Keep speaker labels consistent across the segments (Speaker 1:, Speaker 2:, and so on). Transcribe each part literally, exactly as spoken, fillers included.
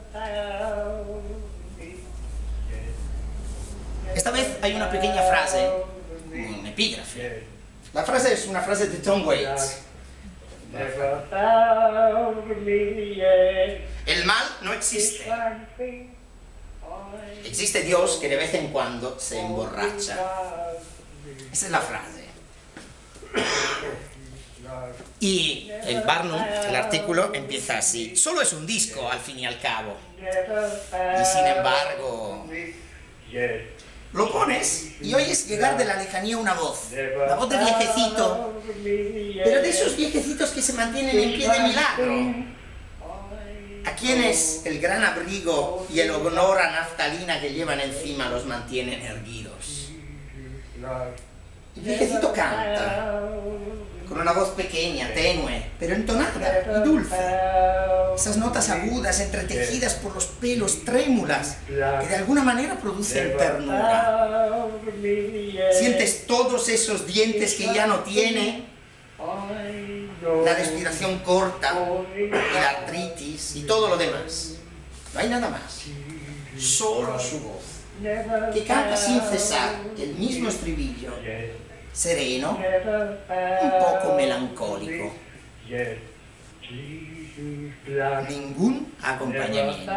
Speaker 1: Esta vez hay una pequeña frase, un epígrafe. La frase es una frase de Tom Waits. El mal no existe. Existe Dios que de vez en cuando se emborracha. Esa es la frase. Y el Barnum, el artículo, empieza así. Solo es un disco, al fin y al cabo. Y sin embargo... Lo pones y oyes llegar de la lejanía una voz. La voz de viejecito. Pero de esos viejecitos que se mantienen en pie de milagro. A quienes el gran abrigo y el honor a naftalina que llevan encima los mantienen erguidos. El viejecito canta, con una voz pequeña, tenue, pero entonada y dulce. Esas notas agudas, entretejidas por los pelos, trémulas, que de alguna manera producen ternura. Sientes todos esos dientes que ya no tiene, la respiración corta, y la artritis y todo lo demás. No hay nada más, solo su voz, que canta sin cesar el mismo estribillo, sereno, un poco melancólico. Ningún acompañamiento.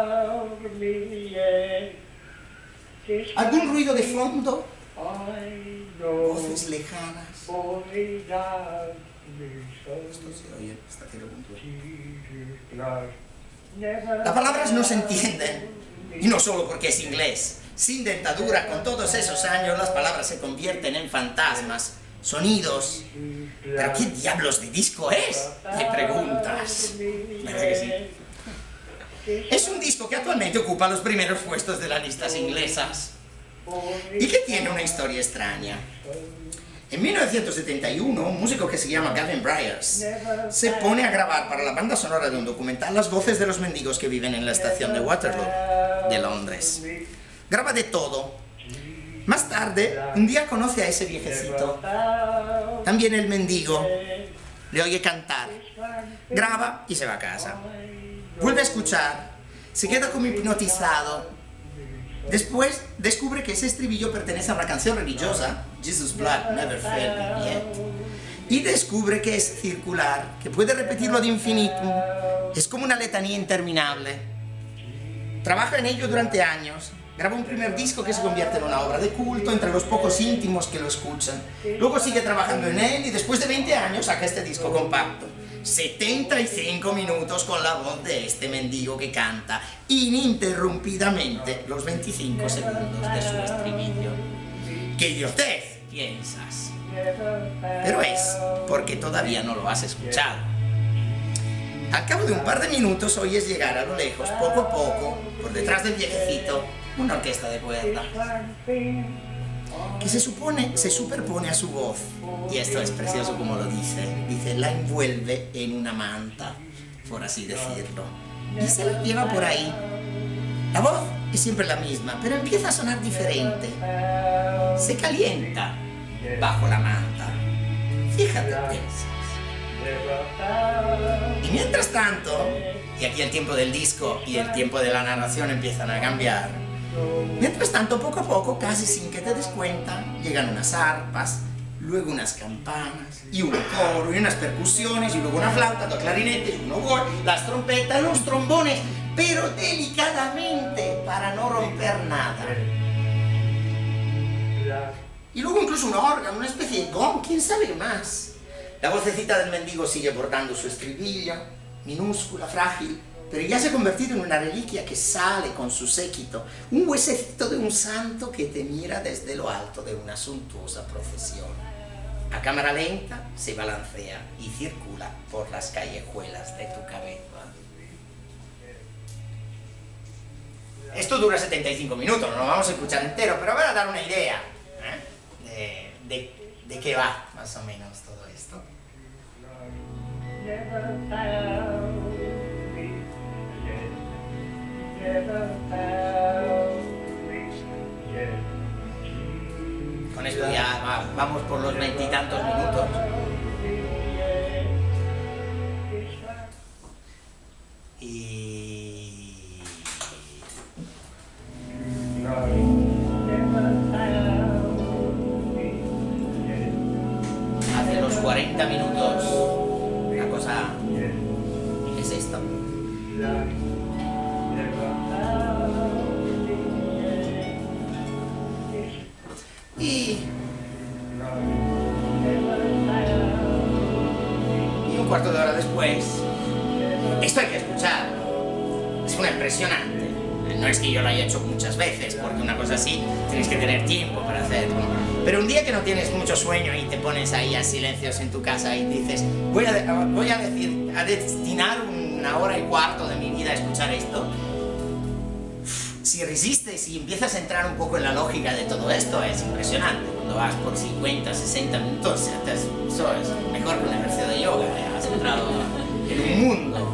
Speaker 1: ¿Algún ruido de fondo? Voces lejanas. Esto se oye hasta cierto punto. Las palabras no se entienden, y no solo porque es inglés. Sin dentadura, con todos esos años, las palabras se convierten en fantasmas, sonidos. ¿Pero qué diablos de disco es? Te preguntas. ¿Verdad que sí? Es un disco que actualmente ocupa los primeros puestos de las listas inglesas y que tiene una historia extraña. En mil novecientos setenta y uno, un músico que se llama Gavin Bryars se pone a grabar para la banda sonora de un documental las voces de los mendigos que viven en la estación de Waterloo, de Londres. Graba de todo. Más tarde, un día conoce a ese viejecito, también el mendigo, le oye cantar, graba y se va a casa. Vuelve a escuchar, se queda como hipnotizado. Después descubre que ese estribillo pertenece a una canción religiosa, Jesus' Blood Never Failed Me Yet, y descubre que es circular, que puede repetirlo ad infinitum, es como una letanía interminable. Trabaja en ello durante años. Graba un primer disco que se convierte en una obra de culto entre los pocos íntimos que lo escuchan. Luego sigue trabajando en él y después de veinte años saca este disco compacto. setenta y cinco minutos con la voz de este mendigo que canta ininterrumpidamente los veinticinco segundos de su estribillo. ¡Qué idiotez! Piensas. Pero es porque todavía no lo has escuchado. Al cabo de un par de minutos oyes llegar a lo lejos, poco a poco, por detrás del viejecito, una orquesta de cuerdas que se supone, se superpone a su voz, y esto es precioso como lo dice, dice, la envuelve en una manta, por así decirlo, y se la lleva por ahí. La voz es siempre la misma, pero empieza a sonar diferente, se calienta bajo la manta. Fíjate, piensas. Y mientras tanto, y aquí el tiempo del disco y el tiempo de la narración empiezan a cambiar, mientras tanto, poco a poco, casi sin que te des cuenta, llegan unas arpas, luego unas campanas, y un coro, y unas percusiones, y luego una flauta, dos clarinetes, un oboe, las trompetas, los trombones, pero delicadamente, para no romper nada. Y luego incluso un órgano, una especie de gong, quién sabe más. La vocecita del mendigo sigue bordando su estribillo, minúscula, frágil, pero ya se ha convertido en una reliquia que sale con su séquito, un huesecito de un santo que te mira desde lo alto de una suntuosa procesión. A cámara lenta se balancea y circula por las callejuelas de tu cabeza. Esto dura setenta y cinco minutos, no lo vamos a escuchar entero, pero voy a dar una idea ¿eh? de, de, de qué va más o menos todo esto. Con esto ya va, vamos por los veintitantos minutos. Y Y, y un cuarto de hora después, esto hay que escucharlo. Es una impresionante. No es que yo lo haya hecho muchas veces, porque una cosa así tienes que tener tiempo para hacerlo. Pero un día que no tienes mucho sueño y te pones ahí a silencios en tu casa y dices, voy a, de, voy a, decir, a destinar una hora y cuarto de mi vida a escuchar esto. Si resistes y empiezas a entrar un poco en la lógica de todo esto, es impresionante. Cuando vas por cincuenta, sesenta minutos, eso es mejor que un ejercicio de yoga, ¿eh? Has entrado en un mundo.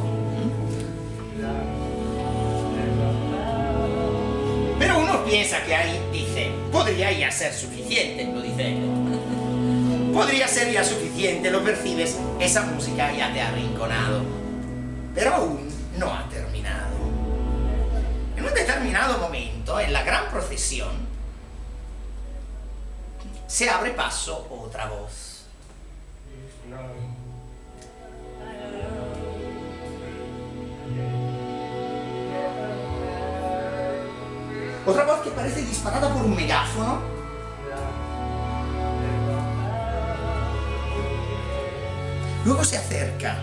Speaker 1: Pero uno piensa que ahí dice, podría ya ser suficiente, lo dice él. Podría ser ya suficiente, lo percibes, esa música ya te ha arrinconado. Pero aún no ha terminado. En un determinado momento, en la gran procesión, se abre paso otra voz. Otra voz que parece disparada por un megáfono. Luego se acerca.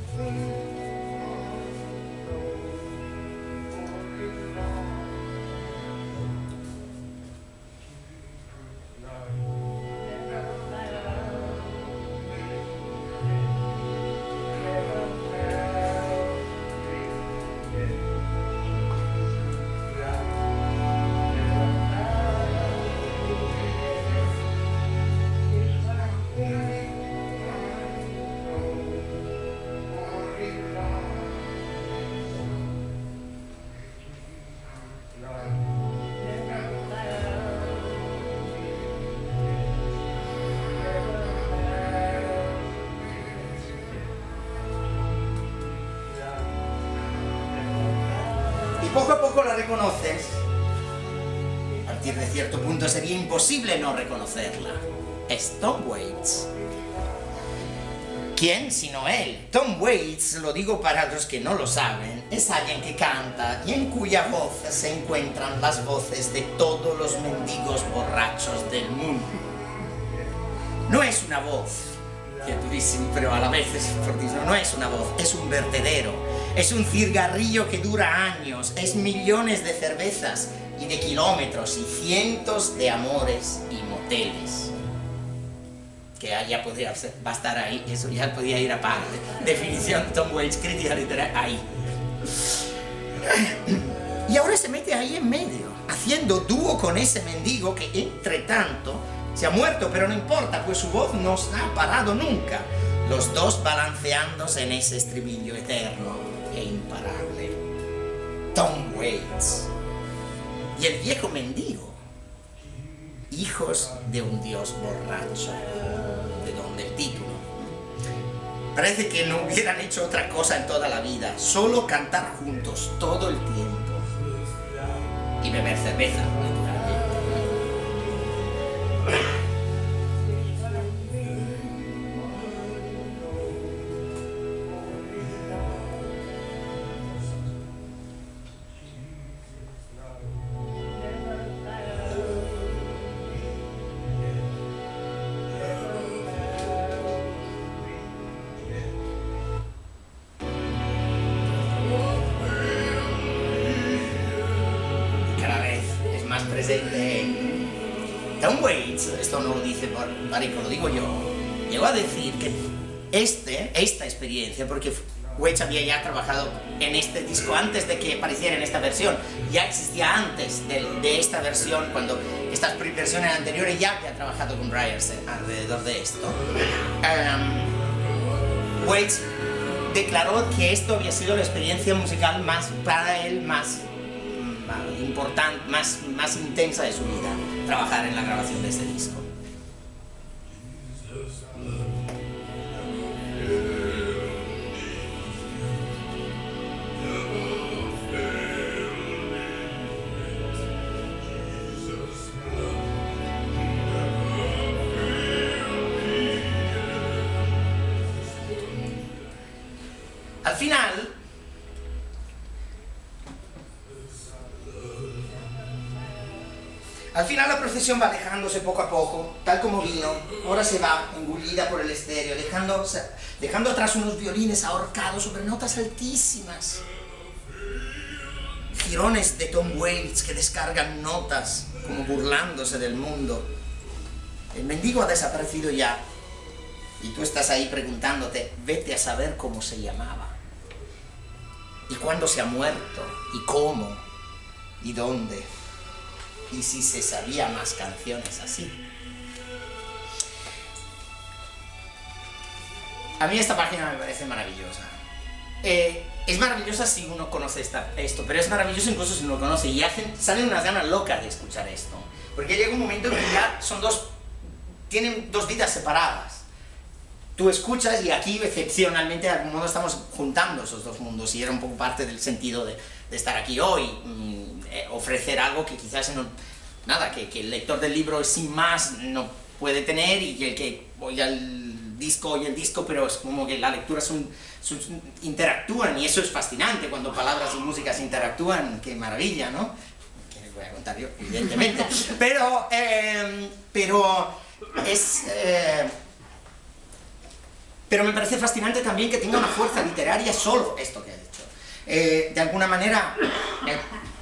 Speaker 1: Poco a poco la reconoces. A partir de cierto punto sería imposible no reconocerla. Es Tom Waits. ¿Quién sino él? Tom Waits, lo digo para los que no lo saben, es alguien que canta y en cuya voz se encuentran las voces de todos los mendigos borrachos del mundo. No es una voz, criaturísimo, pero a la vez es fortísimo. No es una voz, es un vertedero. Es un cigarrillo que dura años, es millones de cervezas y de kilómetros y cientos de amores y moteles. Que ya podría ser, bastar ahí, eso ya podía ir aparte. Definición Tom Waits, crítica literaria, ahí. Y ahora se mete ahí en medio, haciendo dúo con ese mendigo que, entre tanto, se ha muerto, pero no importa, pues su voz no se ha parado nunca. Los dos balanceándose en ese estribillo eterno e imparable. Tom Waits y el viejo mendigo, hijos de un dios borracho, de donde el título. Parece que no hubieran hecho otra cosa en toda la vida, solo cantar juntos todo el tiempo y beber cerveza, naturalmente. Presente Tom Waits, esto no lo dice Marico, lo digo yo, llegó a decir que este, esta experiencia, porque Waits había ya trabajado en este disco antes de que apareciera en esta versión, ya existía antes de, de esta versión, cuando estas versiones anteriores ya había trabajado con Ryerson alrededor de esto. Um, Waits declaró que esto había sido la experiencia musical más, para él, más importante, más, más intensa de su vida, trabajar en la grabación de este disco. Al final, Al final la procesión va alejándose poco a poco, tal como vino, ahora se va engullida por el estéreo, dejando, dejando atrás unos violines ahorcados sobre notas altísimas, girones de Tom Waits que descargan notas como burlándose del mundo. El mendigo ha desaparecido ya, y tú estás ahí preguntándote, vete a saber cómo se llamaba, y cuándo se ha muerto, y cómo, y dónde. Y si se sabía más canciones así. A mí esta página me parece maravillosa. Eh, es maravillosa si uno conoce esta, esto, pero es maravilloso incluso si no lo conoce. Y hacen, salen unas ganas locas de escuchar esto. Porque llega un momento en que ya son dos... tienen dos vidas separadas. Tú escuchas y aquí excepcionalmente de algún modo estamos juntando esos dos mundos. Y era un poco parte del sentido de, de estar aquí hoy. Eh, ofrecer algo que quizás no, nada, que, que el lector del libro sin más no puede tener, y el que oiga el disco oye el disco, pero es como que la lectura son, son, interactúan, y eso es fascinante cuando palabras y músicas interactúan. Qué maravilla, ¿no? Que les voy a contar yo, evidentemente, pero, eh, pero es... Eh, pero me parece fascinante también que tenga una fuerza literaria solo esto que he dicho. Eh, de alguna manera... Eh,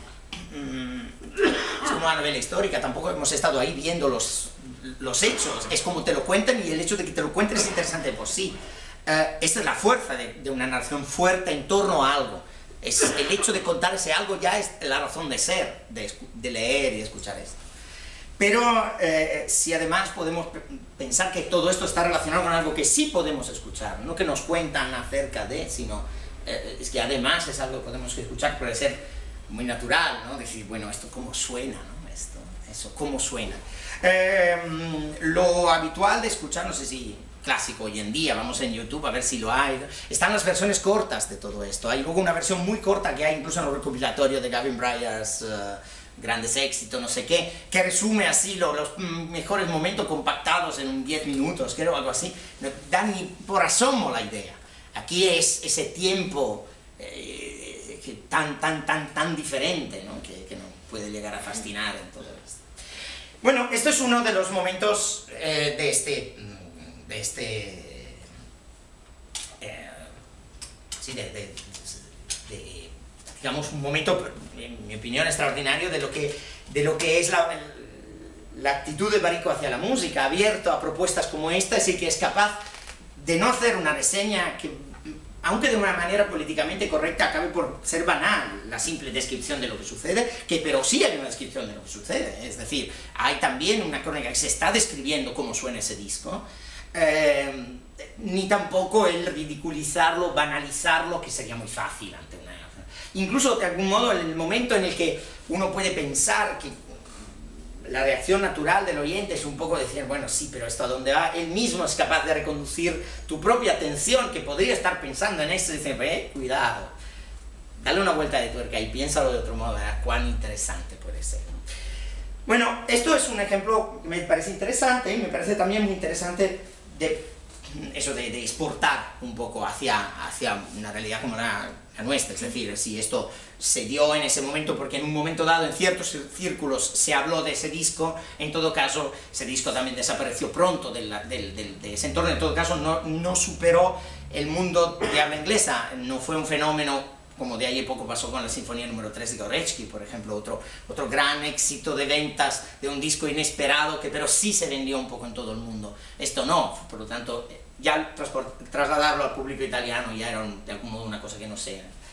Speaker 1: es como una novela histórica, tampoco hemos estado ahí viendo los, los hechos, es como te lo cuentan, y el hecho de que te lo cuenten es interesante por sí. Uh, esta es la fuerza de, de una narración fuerte en torno a algo. Es el hecho de contar ese algo ya es la razón de ser, de, de leer y de escuchar esto. Pero eh, si además podemos pensar que todo esto está relacionado con algo que sí podemos escuchar, no que nos cuentan acerca de, sino eh, es que además es algo que podemos escuchar, puede ser muy natural, ¿no? Decir, bueno, esto cómo suena, ¿no? Esto, eso, cómo suena. Eh, lo habitual de escuchar, no sé si clásico hoy en día, vamos en YouTube a ver si lo hay, están las versiones cortas de todo esto. Hay luego una versión muy corta que hay incluso en el recopilatorio de Gavin Bryars, uh, Grandes Éxitos, no sé qué, que resume así lo, los mejores momentos compactados en diez minutos, creo, algo así. No da ni por asomo la idea. Aquí es ese tiempo... Eh, tan, tan, tan, tan diferente, ¿no? Que, que nos puede llegar a fascinar en todo esto. Bueno, esto es uno de los momentos eh, de este, de este, eh, sí, de, de, de, digamos, un momento, en mi opinión, extraordinario de lo que, de lo que es la, la actitud de Baricco hacia la música, abierto a propuestas como esta, y que es capaz de no hacer una reseña que, aunque de una manera políticamente correcta, acabe por ser banal la simple descripción de lo que sucede, que pero sí hay una descripción de lo que sucede, es decir, hay también una crónica que se está describiendo cómo suena ese disco, eh, ni tampoco el ridiculizarlo, banalizarlo, que sería muy fácil ante una... Incluso, de algún modo, en el momento en el que uno puede pensar que la reacción natural del oyente es un poco decir, bueno, sí, pero esto a dónde va, él mismo es capaz de reconducir tu propia atención, que podría estar pensando en esto, y dice, eh, cuidado, dale una vuelta de tuerca y piénsalo de otro modo, ¿verdad? Cuán interesante puede ser, ¿no? Bueno, esto es un ejemplo que me parece interesante, y me parece también muy interesante de eso de, de exportar un poco hacia, hacia una realidad como la, la nuestra, es decir, si esto se dio en ese momento porque en un momento dado en ciertos círculos se habló de ese disco, en todo caso ese disco también desapareció pronto del, del, del, de ese entorno, en todo caso no, no superó el mundo de habla inglesa, no fue un fenómeno como de ahí a poco pasó con la Sinfonía número tres de Gorecki, por ejemplo, otro, otro gran éxito de ventas de un disco inesperado que pero sí se vendió un poco en todo el mundo. Esto no, por lo tanto, ya trasladarlo al público italiano ya era un, de algún modo una cosa que no sé